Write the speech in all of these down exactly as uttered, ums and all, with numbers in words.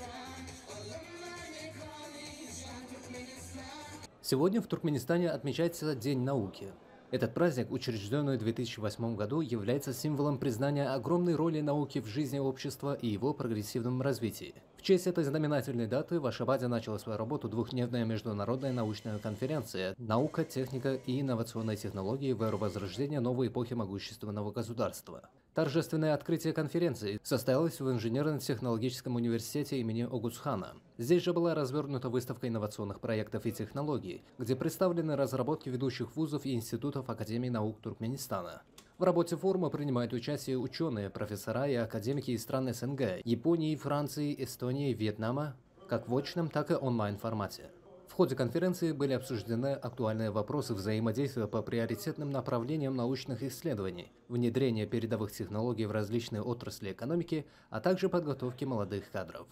Сегодня в Туркменистане отмечается День науки. Этот праздник, учрежденный в две тысячи восьмом году, является символом признания огромной роли науки в жизни общества и его прогрессивном развитии. В честь этой знаменательной даты в Ашхабаде начала свою работу двухдневная международная научная конференция «Наука, техника и инновационные технологии в эру возрождения новой эпохи могущественного государства». Торжественное открытие конференции состоялось в инженерно-технологическом университете имени Огузхана. Здесь же была развернута выставка инновационных проектов и технологий, где представлены разработки ведущих вузов и институтов Академии наук Туркменистана. В работе форума принимают участие ученые, профессора и академики из стран СНГ, Японии, Франции, Эстонии, Вьетнама, как в очном, так и онлайн-формате. В ходе конференции были обсуждены актуальные вопросы взаимодействия по приоритетным направлениям научных исследований, внедрения передовых технологий в различные отрасли экономики, а также подготовки молодых кадров.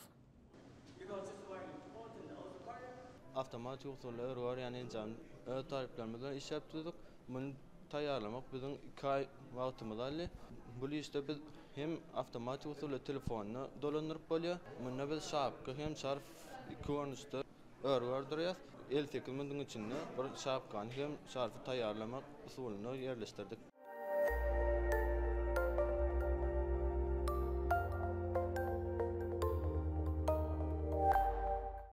Tayarlamak bizim iki ay vaktimiz aldı. Bu işte biz hem avtomatik usulü telefonla dolandırıp bolýar. Munda biz şapka hem şarf konusta örgürdürýär. El tekilmediğin içinde bir şapkany hem şarfy tayarlamak usulüni yerleştirdik.